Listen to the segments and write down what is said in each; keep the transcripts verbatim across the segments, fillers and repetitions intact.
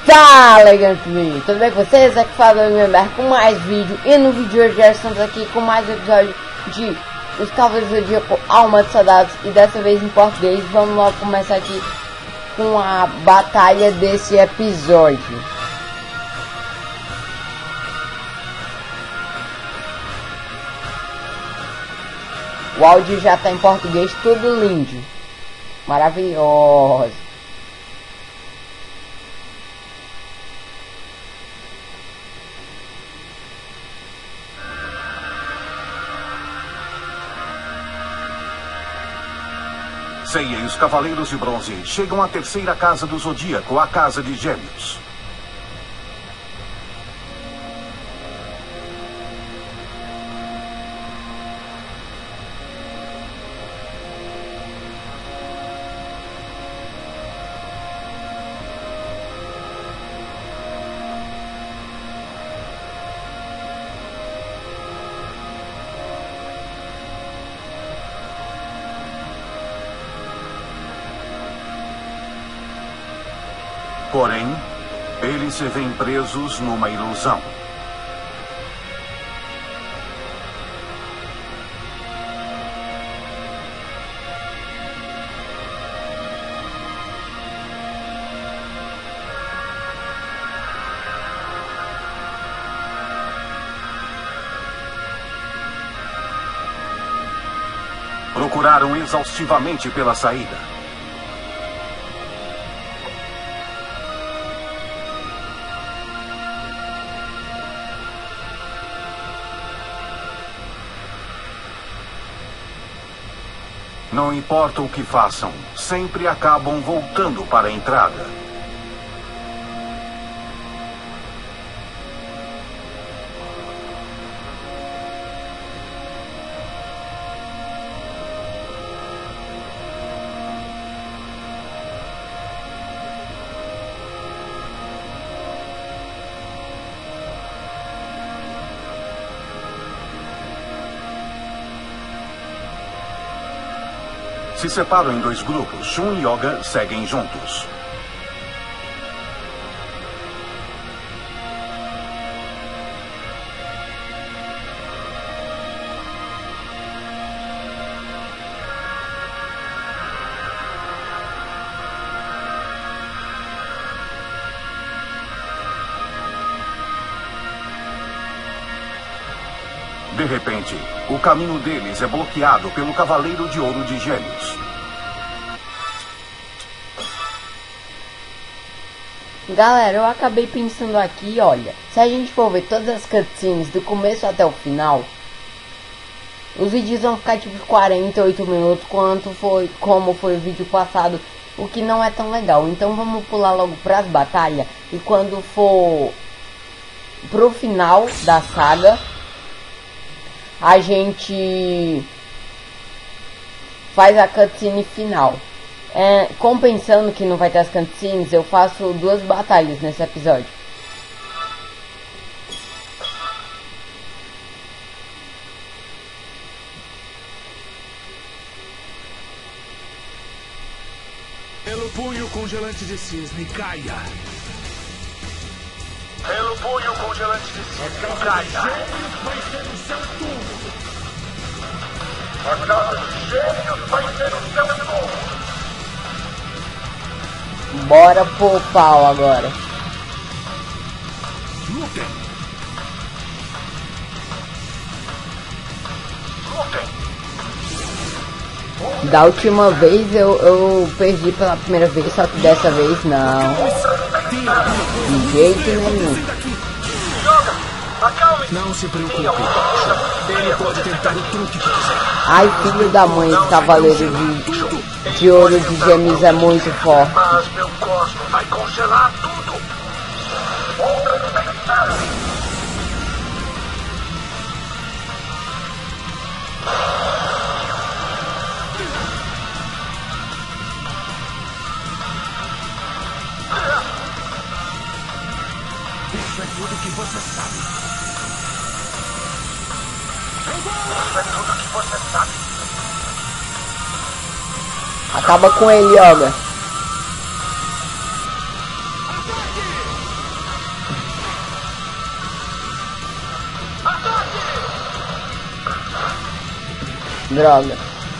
Fala, Gantly! Tudo bem com vocês? Aqui fala o Member com mais vídeo. E no vídeo de hoje já estamos aqui com mais um episódio de Os Cavaleiros do Zodíaco Alma de Soldados. E dessa vez em português. Vamos logo começar aqui com a batalha desse episódio. O áudio já está em português, tudo lindo. Maravilhoso. Seiya e os Cavaleiros de Bronze chegam à terceira casa do Zodíaco, a Casa de Gêmeos. Porém, eles se veem presos numa ilusão. Procuraram exaustivamente pela saída. Não importa o que façam, sempre acabam voltando para a entrada. Se separam em dois grupos. Shun e Yoga seguem juntos. De repente, o caminho deles é bloqueado pelo Cavaleiro de Ouro de Gêmeos. Galera, eu acabei pensando aqui, olha, se a gente for ver todas as cutscenes do começo até o final, os vídeos vão ficar tipo quarenta e oito minutos, quanto foi, como foi o vídeo passado, o que não é tão legal. Então vamos pular logo para as batalhas, e quando for pro final da saga, a gente faz a cutscene final. É, compensando que não vai ter as cutscenes, eu faço duas batalhas nesse episódio. Pelo punho congelante de cisne, caia! Pelo punho congelante de cisne, caia! Vai ser o seu turno! A Casa de Gêmeos vai ser o seu turno! Bora pro pau agora. Lutem! Lutem! Da última vez eu, eu perdi pela primeira vez, só que dessa vez não. De jeito nenhum. Não se preocupe. Ele pode tentar o truque que quiser. Ai, filho da mãe, esse Cavaleiro de, de Ouro de Gêmeos é muito forte. Mas meu cosmo vai congelar tudo! Outra detectada! Isso é tudo que você sabe. Isso é tudo que você sabe. Acaba com ele, Yoga. Droga.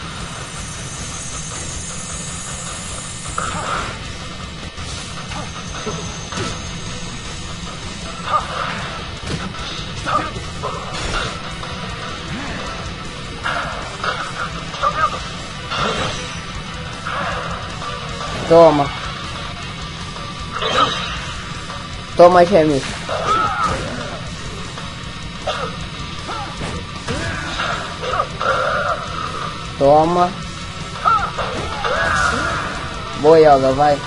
Toma. Toma, gêmeos. Toma. Boa, Yoga, vai.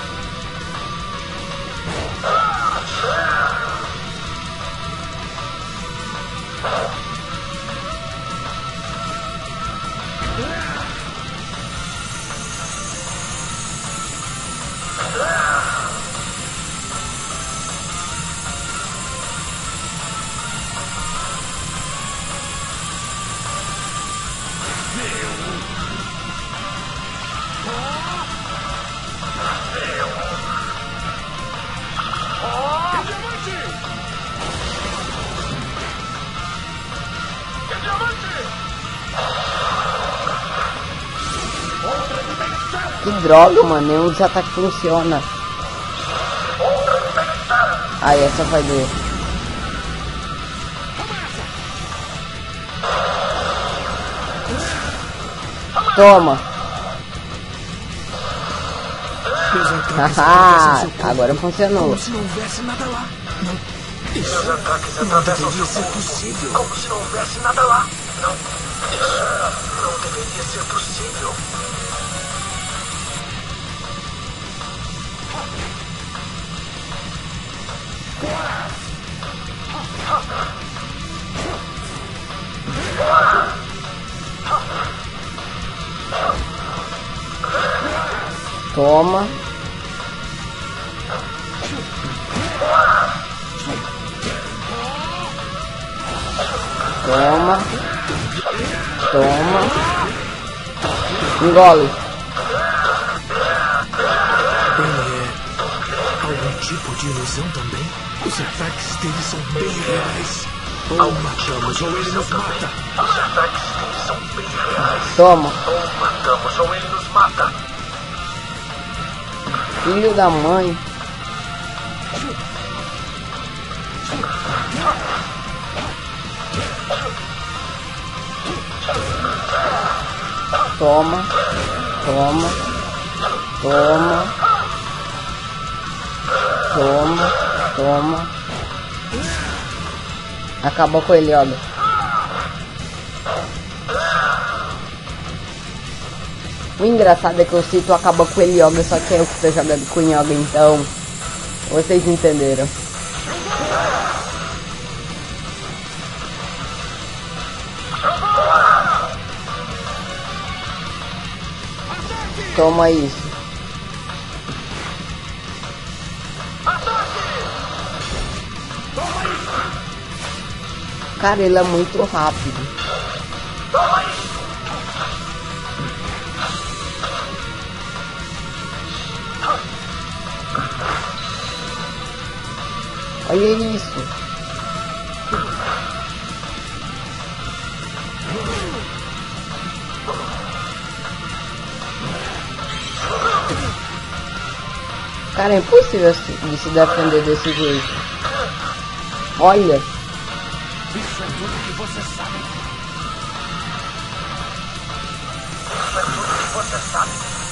Que droga, mano, nenhum dos ataques funciona. Aí, essa vai doer. Toma. Haha, agora funcionou. Como se não houvesse nada lá. Não. Isso Os ataques não atravessam deveria seu ser mundo, possível. como se não houvesse nada lá. Não, isso não deveria ser possível. Toma. Toma. Toma. Engole. Ele é algum tipo de ilusão também? Os ataques dele são bem reais. Ou matamos ou ele nos mata. Os ataques deles são bem reais. Toma. Ou matamos ou ele nos mata. Filho da mãe. Toma. Toma. Toma. Toma. Toma. Acabou com ele, olha. O engraçado é que o Cito acaba com ele Yoga, só que é eu que tô jogando com Yoga, então vocês entenderam. Toma isso. Cara, ele é muito rápido. Olha isso. Cara, é impossível de se defender desse jeito. Olha. Isso é tudo que você sabe. Isso é tudo que você sabe.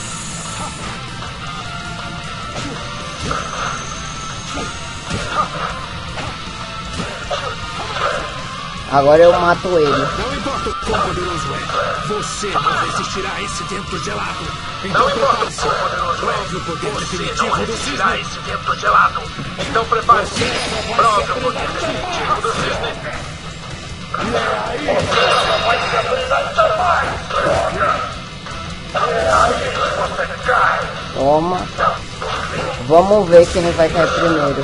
Agora eu mato ele. Não importa o quão poderoso é, você não resistirá a esse vento gelado. Então prepare-se. Prove o poder definitivo do cisne. a esse vento gelado. Então prepare-se. Prove o poder definitivo do cisne. Vai se apresentar mais. Aí você cai. Toma. Vamos ver quem vai cair primeiro.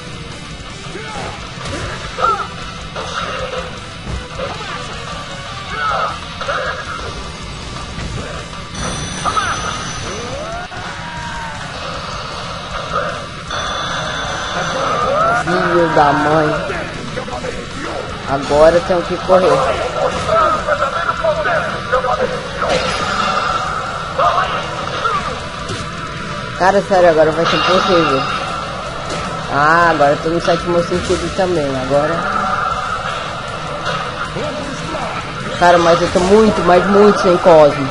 Filho da mãe. Agora eu tenho que correr. Cara, sério, agora vai ser possível. Ah, agora tô no sétimo sentido também, agora... Cara, mas eu tô muito, mas muito sem Cosmo.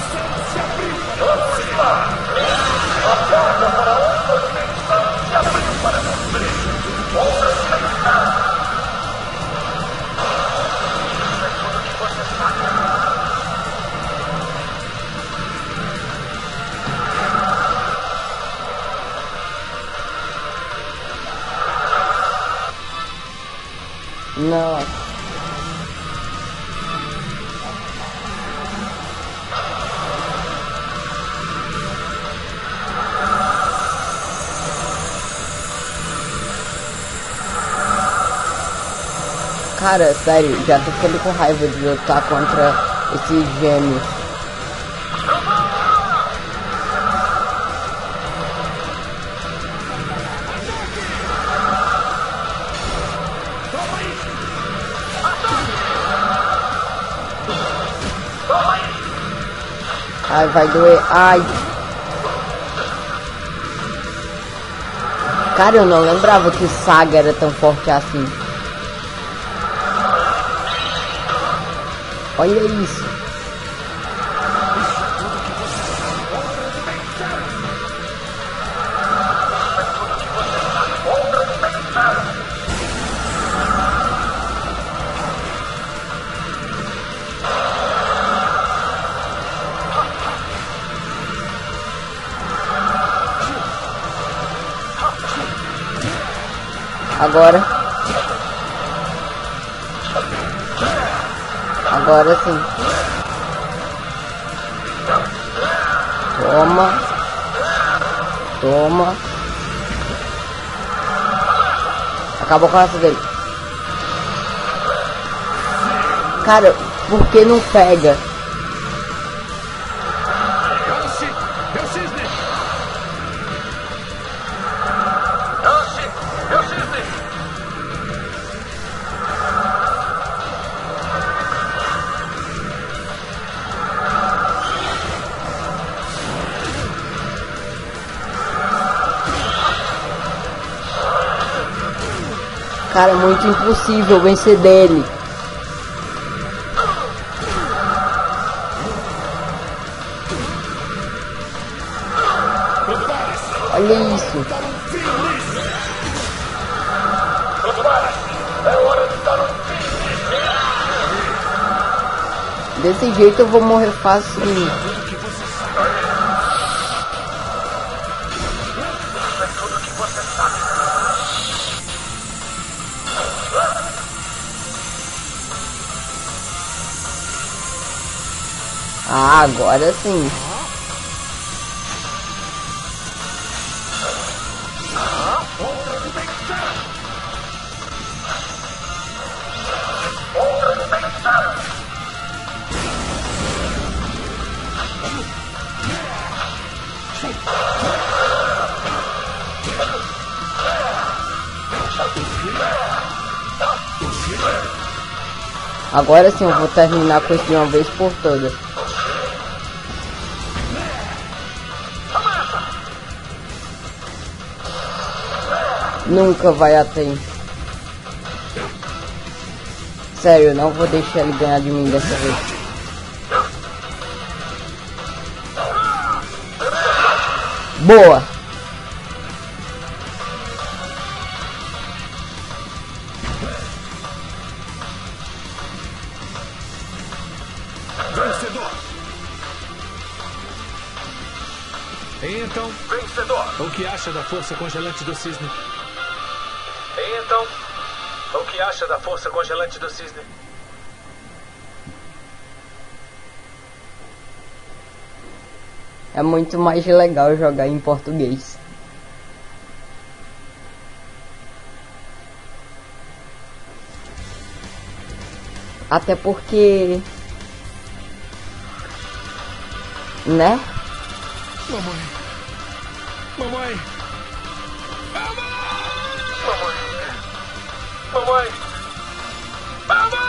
Não. Cara, sério, já tô ficando com raiva de lutar contra esses gêmeos. Ai, vai doer. Ai. Cara, eu não lembrava que o Saga era tão forte assim. Olha isso. Agora. Agora sim. Toma. Toma. Acabou com a raça dele. Cara, por que não pega? Cara, é muito impossível vencer dele. Olha isso. Desse jeito eu vou morrer fácil. Ah, agora sim. Agora sim eu vou terminar com isso de uma vez por todas. Nunca vai até. Sério, eu não vou deixar ele ganhar de mim dessa vez. Boa! Vencedor! Então, Vencedor! o que acha da força congelante do cisne? Então, o que acha da força congelante do cisne? É muito mais legal jogar em português. Até porque... né? Mamãe! Mamãe! Mamãe! Mamãe!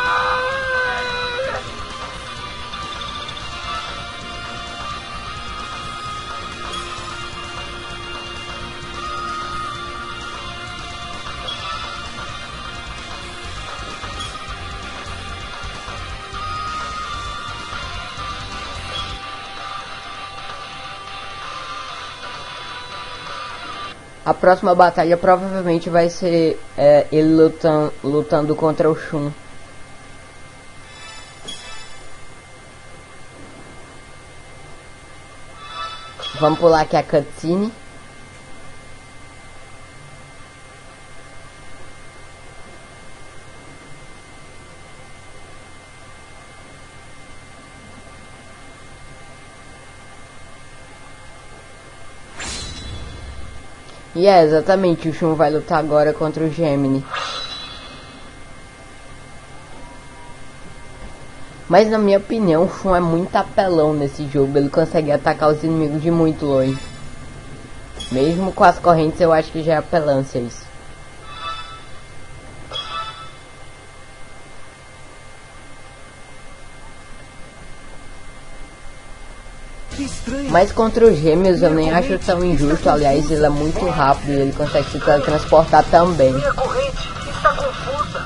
A próxima batalha provavelmente vai ser é, ele lutam, lutando contra o Shun. Vamos pular aqui a cutscene. E é, exatamente, o Shun vai lutar agora contra o Gemini. Mas na minha opinião, o Shun é muito apelão nesse jogo. Ele consegue atacar os inimigos de muito longe. Mesmo com as correntes, eu acho que já é apelância isso. Mas contra os gêmeos eu nem acho tão injusto. Aliás, ele é muito rápido e ele consegue se teletransportar também. Minha corrente está confusa.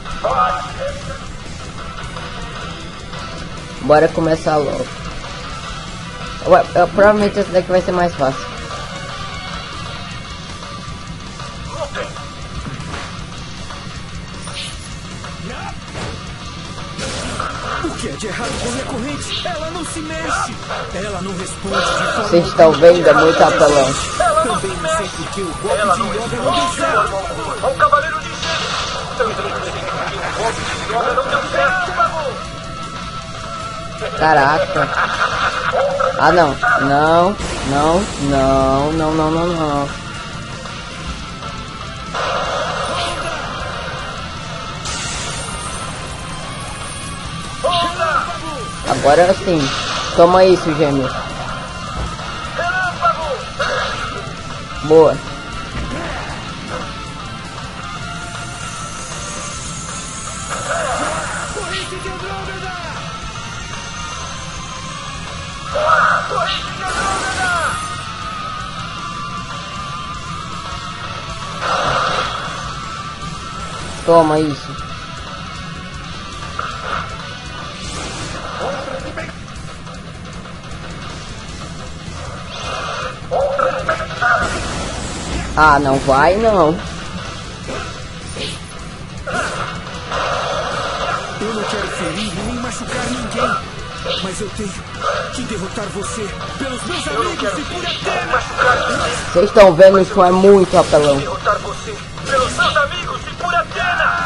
Bora começar logo. Ué, eu, provavelmente esse daqui vai ser mais fácil. O que é de errado com minha corrente? Ela não se mexe. Ela não responde de forma... Vocês estão vendo? É muito apelão. Também não sei por que o golpe de yoga não deu certo. O cavaleiro de gêmeos. Também não sei por que o golpe de yoga não deu certo. Caraca. Ah, não. Não, não, não, não, não, não, não. Agora sim. Toma isso, gêmeo. Boa. Toma isso. Ah, não vai não. Eu não quero ferir nem machucar ninguém, mas eu tenho que derrotar você pelos meus amigos e por Athena. Vocês estão vendo, isso é muito apelão. Derrotar você pelos seus amigos e por Athena.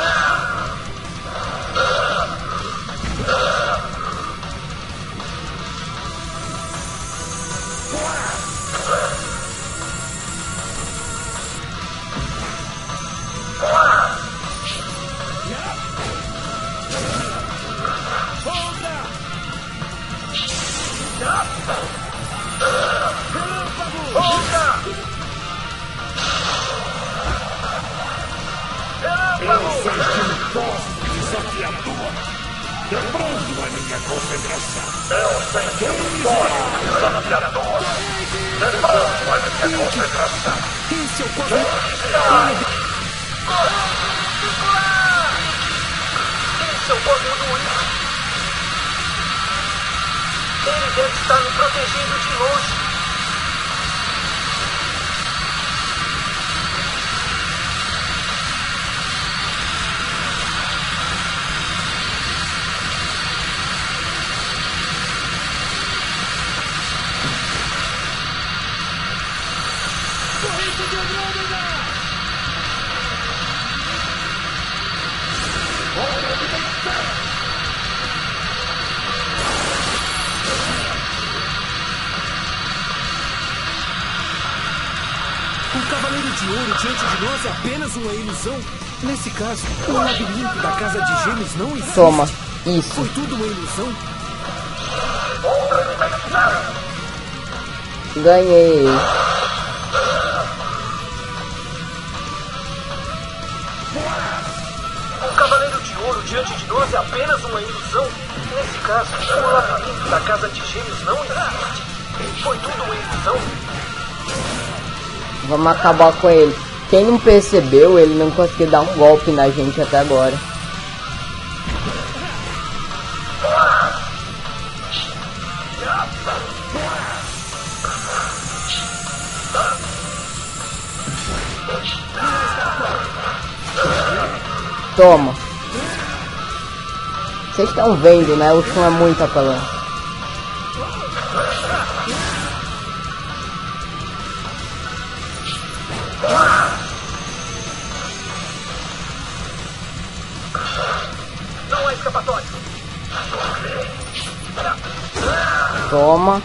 Esse é o quadro. Esse é o Corvo. Ele deve estar me protegendo de longe. O Cavaleiro de Ouro diante de nós é apenas uma ilusão. Nesse caso, o labirinto da Casa de Gêmeos não existe. Toma, isso. Foi tudo uma ilusão. Ganhei. O Cavaleiro de Ouro diante de nós é apenas uma ilusão. Nesse caso, o labirinto da Casa de Gêmeos não existe. Foi tudo uma ilusão. Vamos acabar com ele. Quem não percebeu, ele não conseguiu dar um golpe na gente até agora. Toma. Vocês estão vendo, né? O Shun é muito apelão. Não há escapatório. Toma.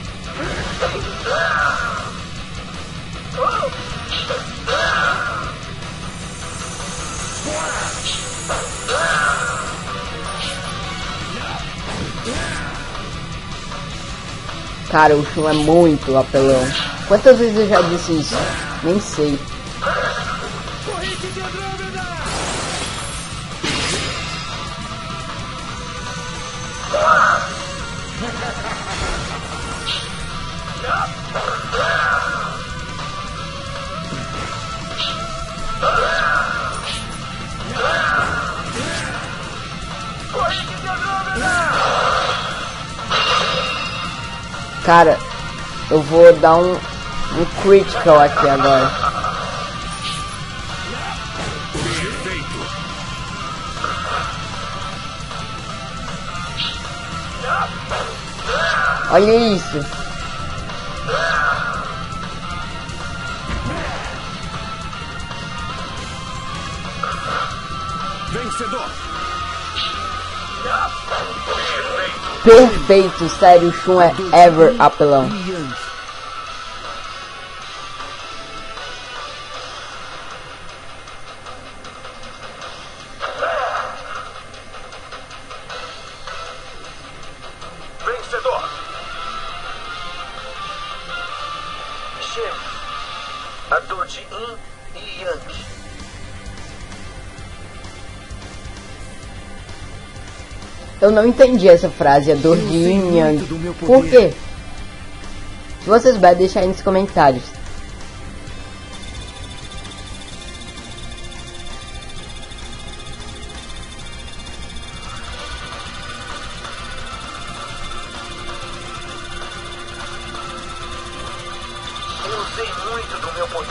Cara, o Shun é muito apelão. Quantas vezes eu já disse isso? Nem sei. Cara, eu vou dar um, um critical aqui agora. Olha isso. Vencedor. Perfeito, sério, o Shun é ever apelão. Vencedor. Gêmeos. A dor de Yin e Yang. Eu não entendi essa frase, a dor de Yin e Yang. Por quê? Se vocês souberem, deixa aí nos comentários. Eu usei muito do meu poder.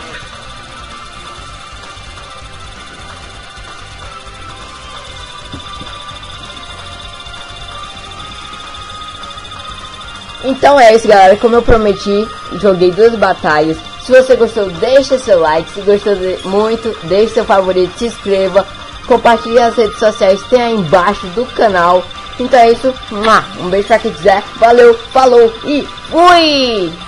Então é isso, galera, como eu prometi, joguei duas batalhas. Se você gostou, deixa seu like. Se gostou de muito, deixe seu favorito, se inscreva, compartilhe nas redes sociais, tem aí embaixo do canal. Então é isso, um beijo pra quem quiser, valeu, falou e fui!